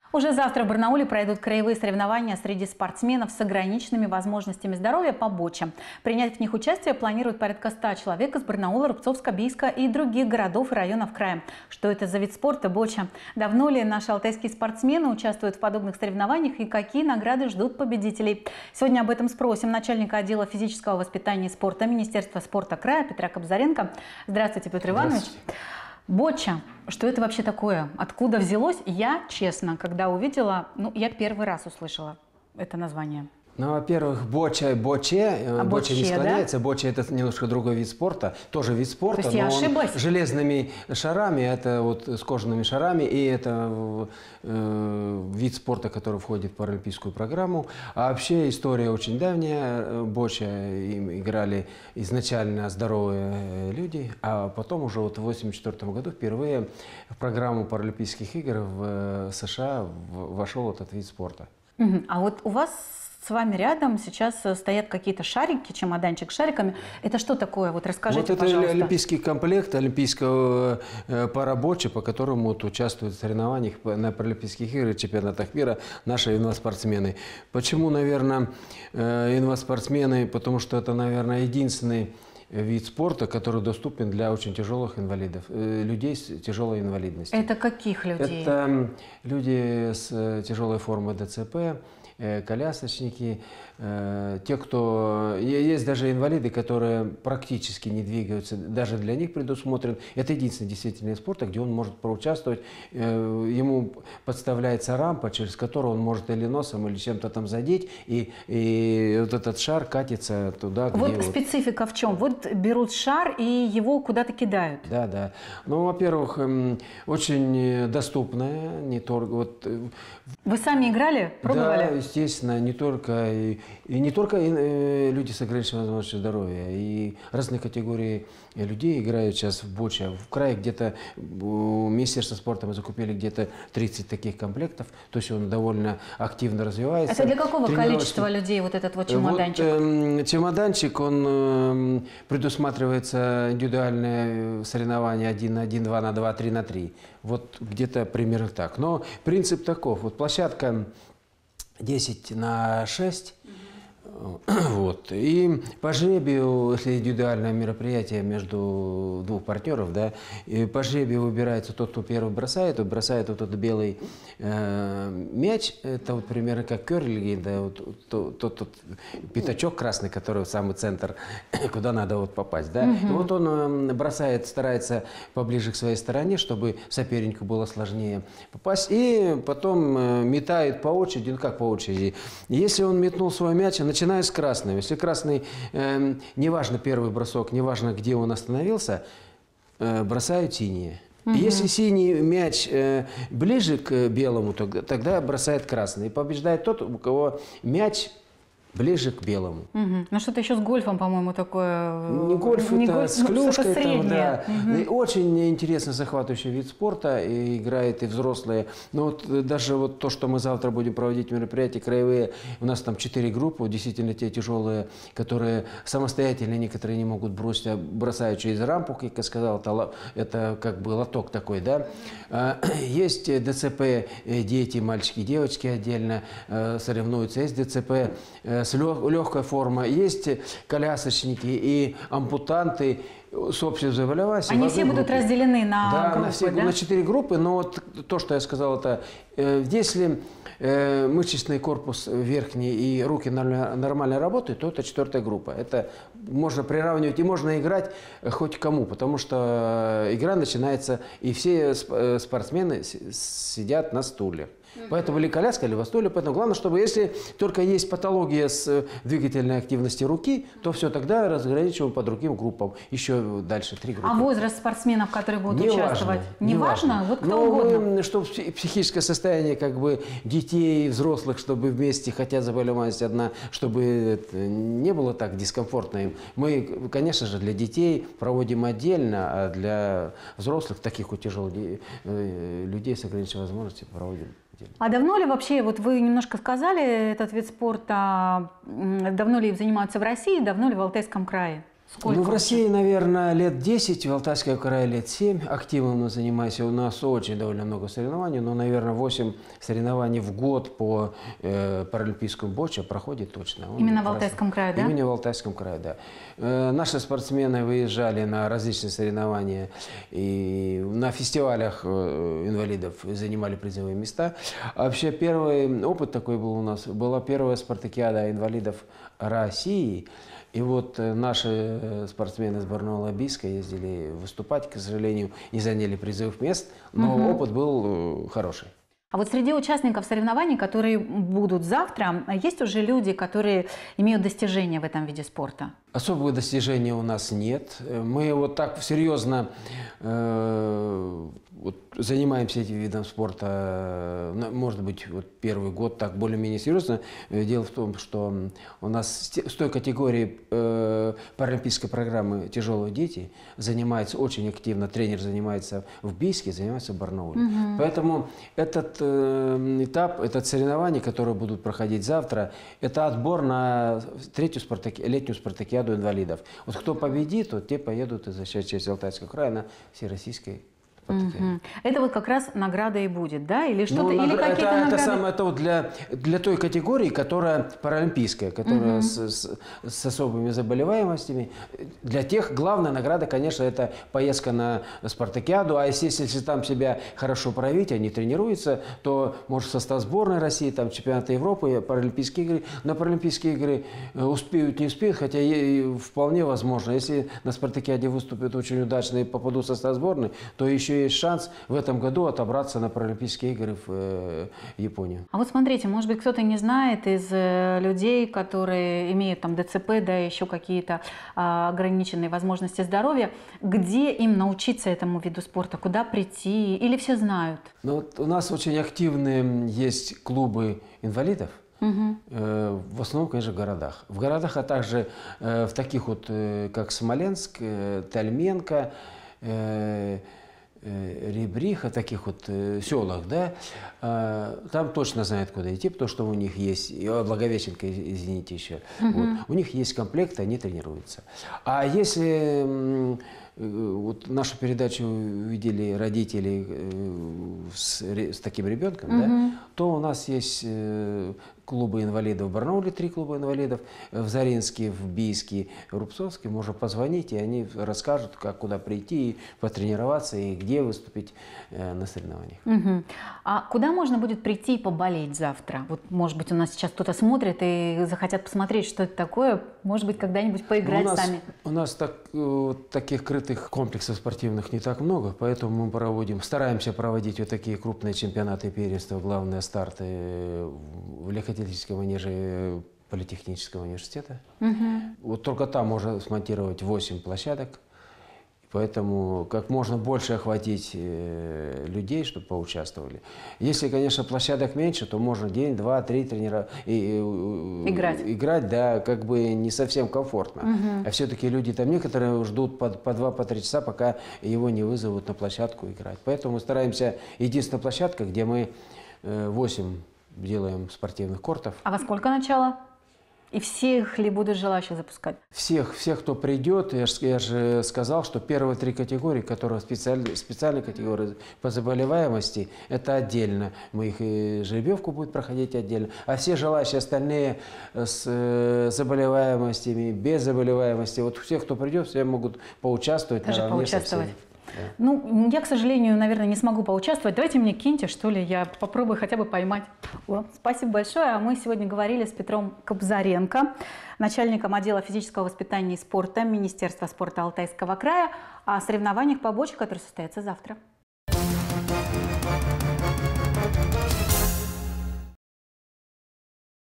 Уже завтра в Барнауле пройдут краевые соревнования среди спортсменов с ограниченными возможностями здоровья по боче. Принять в них участие планируют порядка 100 человек из Барнаула, Рубцовска, Бийска и других городов и районов края. Что это за вид спорта боча? Давно ли наши алтайские спортсмены участвуют в подобных соревнованиях и какие награды ждут победителей? Сегодня об этом спросим начальника отдела физического воспитания и спорта Министерства спорта края Петра Кобзаренко. Здравствуйте, Петр Иванович. Боча. Что это вообще такое? Откуда взялось? Я, честно, когда увидела, я первый раз услышала это название. Ну, во-первых, боча не склоняется. Да? Боча – это немножко другой вид спорта, тоже вид спорта, то есть но я ошиблась? Он железными шарами, это вот с кожаными шарами, и это вид спорта, который входит в паралимпийскую программу. А вообще история очень давняя. Боча им играли изначально здоровые люди, а потом уже вот в 1984 году впервые в программу Паралимпийских игр в США вошел этот вид спорта. А вот у вас с вами рядом сейчас стоят какие-то шарики, чемоданчик с шариками. Это что такое? Вот расскажите, вот это пожалуйста. олимпийский комплект олимпийского парабоча, по которому вот участвуют в соревнованиях на Паралимпийских играх, чемпионатах мира наши инваспортсмены. Почему, наверное, инваспортсмены? Потому что это, наверное, единственный вид спорта, который доступен для очень тяжелых инвалидов, людей с тяжелой инвалидностью. Это каких людей? Это люди с тяжелой формой ДЦП, колясочники, те, кто... Есть даже инвалиды, которые практически не двигаются, даже для них предусмотрен. Это единственный действительно спорт, где он может поучаствовать. Ему подставляется рампа, через которую он может или носом, или чем-то там задеть, и вот этот шар катится туда, где... Вот специфика в чем? Вот берут шар и его куда-то кидают. Да, да. Ну, во-первых, очень доступная, не только... Вот, вы сами играли? Пробовали? Да, естественно, не только люди с ограниченными возможностями здоровья, и разные категории людей играют сейчас в боче. В крае где-то Министерство спорта мы закупили где-то 30 таких комплектов, то есть он довольно активно развивается. Это для какого количества людей вот этот вот чемоданчик? Вот, чемоданчик, он предусматривается индивидуальное соревнование 1 на 1, 2 на 2, 3 на 3. Вот где-то примерно так. Но принцип таков. Вот площадка 10 на 6. Вот. И по жребию, если индивидуальное мероприятие между двух партнеров, да, и по жребию выбирается тот, кто первый бросает вот этот белый мяч, это вот примерно как керлинг, да, вот, тот пятачок красный, который в самый центр, куда надо вот попасть. Да. И вот он бросает, старается поближе к своей стороне, чтобы сопернику было сложнее попасть, и потом метает по очереди, ну как по очереди. Если он метнул свой мяч, начиная с красного. Если красный, неважно первый бросок, неважно где он остановился, бросают синие. Если синий мяч ближе к белому, тогда бросает красный. И побеждает тот, у кого мяч ближе к белому. Ну что-то еще с гольфом, по-моему, такое... Не гольф, это гольф, с клюшкой. Там, да. Очень интересный, захватывающий вид спорта. И играет и взрослые. Но вот даже вот то, что мы завтра будем проводить мероприятия краевые, у нас там 4 группы, действительно те тяжелые, которые самостоятельно некоторые не могут бросить, а бросают через рампу, как я сказал, это как бы лоток такой, да. Есть ДЦП, дети, мальчики, девочки отдельно соревнуются. Есть ДЦП с легкой формой, есть колясочники и ампутанты с общей заболеваемостью. Они все будут разделены на группы, на 4 группы, но вот то, что я сказал, это если мышечный корпус верхний и руки нормально работают, то это 4-я группа. Это можно приравнивать и можно играть хоть кому, потому что игра начинается, и все спортсмены сидят на стуле. Поэтому или коляска, или стуле. Поэтому главное, чтобы если только есть патология с двигательной активности руки, то все, тогда разграничиваем по другим группам. Еще дальше 3 группы. А возраст спортсменов, которые будут участвовать? Не важно? Вот кто угодно? Чтобы психическое состояние как бы детей, взрослых, чтобы вместе, хотя заболеваемость одна, чтобы не было так дискомфортно им. Мы, конечно же, для детей проводим отдельно, а для взрослых, таких вот тяжелых людей с ограниченной возможностью проводим. А давно ли вообще, вот вы немножко сказали, этот вид спорта, давно ли им занимаются в России, давно ли в Алтайском крае? Сколько Ну, в России, наверное, лет 10, в Алтайском крае лет 7. Активно мы занимаемся. У нас очень довольно много соревнований, но, наверное, 8 соревнований в год по паралимпийскому боче проходит точно. Именно в Алтайском крае, да? Именно в Алтайском крае, да. Наши спортсмены выезжали на различные соревнования и на фестивалях инвалидов занимали призовые места. А вообще первый опыт такой был у нас. Была первая спартакиада инвалидов России. И вот наши спортсмены с Барнаула-Бийска ездили выступать, к сожалению, не заняли призовых мест, но опыт был хороший. А вот среди участников соревнований, которые будут завтра, есть уже люди, которые имеют достижения в этом виде спорта? Особых достижений у нас нет. Мы вот так серьезно вот занимаемся этим видом спорта, может быть, вот первый год так более-менее серьезно. Дело в том, что у нас с той категории паралимпийской программы «Тяжелые дети» занимается очень активно, тренер занимается в Бийске, занимается в Барнауле. Поэтому этот этап, это соревнования, которые будут проходить завтра, это отбор на летнюю спартакиаду инвалидов. Вот кто победит, вот те поедут и защищать честь Алтайского края на всероссийской спартакиаде. Это вот как раз награда и будет, да? Или что-то, Ну, или какие-то награды? Это самое то для той категории, которая паралимпийская, которая с особыми заболеваемостями. Для тех главная награда, конечно, это поездка на спартакиаду. А если там себя хорошо проявить, они тренируются, то может состав сборной России, там чемпионаты Европы, паралимпийские игры. На паралимпийские игры успеют, не успеют, хотя вполне возможно. Если на спартакиаде выступят очень удачно и попадут в состав сборной, то еще есть шанс в этом году отобраться на Паралимпийские игры в Японию. А вот смотрите, может быть, кто-то не знает из людей, которые имеют там ДЦП, да, еще какие-то ограниченные возможности здоровья, где им научиться этому виду спорта, куда прийти, или все знают? Ну, вот у нас очень активные есть клубы инвалидов. В основном, конечно, в городах. В городах, а также в таких вот, как Смоленск, Тальменко, Ребриха, таких вот селах, да, там точно знают, куда идти, потому что у них есть, Благовещенка, извините, еще, вот, у них есть комплект, они тренируются. А если вот нашу передачу видели родители с таким ребенком, да, то у нас есть клубы инвалидов в Барнауле, 3 клуба инвалидов, в Заринске, в Бийске, в Рубцовске. Можно позвонить, и они расскажут, как куда прийти, потренироваться и где выступить на соревнованиях. А куда можно будет прийти и поболеть завтра? Вот, может быть, у нас сейчас кто-то смотрит и захотят посмотреть, что это такое, может быть, когда-нибудь поиграть сами. У нас таких крытых комплексов спортивных не так много, поэтому мы стараемся проводить вот такие крупные чемпионаты и первенства, главные старты в легкоатлетическом манеже Политехнического университета. Вот только там можно смонтировать 8 площадок. Поэтому как можно больше охватить людей, чтобы поучаствовали. Если, конечно, площадок меньше, то можно день, два, 3 играть, да, как бы не совсем комфортно. А все-таки люди там некоторые ждут по 2-3 часа, пока его не вызовут на площадку играть. Поэтому мы стараемся, единственная площадка, где мы 8 делаем спортивных кортов. А во сколько начало? И всех ли будут желающих запускать? Всех, кто придет. Я же сказал, что первые 3 категории, которые специальные категории по заболеваемости, это отдельно. Мы их и жеребьевку будет проходить отдельно. А все желающие остальные с заболеваемостями, без заболеваемости, вот все, кто придет, все могут поучаствовать. Даже поучаствовать. Да. Ну, я, к сожалению, наверное, не смогу поучаствовать. Давайте мне киньте, что ли, я попробую хотя бы поймать. Спасибо большое. А мы сегодня говорили с Петром Кобзаренко, начальником отдела физического воспитания и спорта Министерства спорта Алтайского края, о соревнованиях по боче, которые состоятся завтра.